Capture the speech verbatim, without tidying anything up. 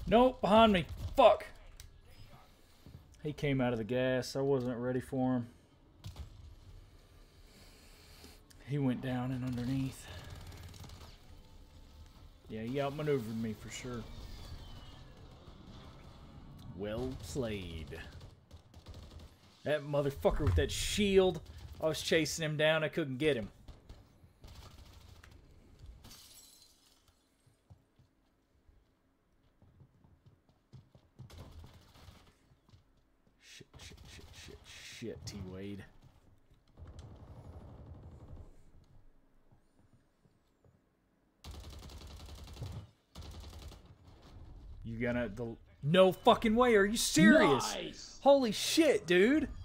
Nope, behind me. Fuck. He came out of the gas. I wasn't ready for him. He went down and underneath. Yeah, he outmaneuvered me for sure. Well played. That motherfucker with that shield. I was chasing him down. I couldn't get him. Shit, shit, shit, shit, shit, Twade. You gonna... the No fucking way. Are you serious? Nice. Holy shit, dude.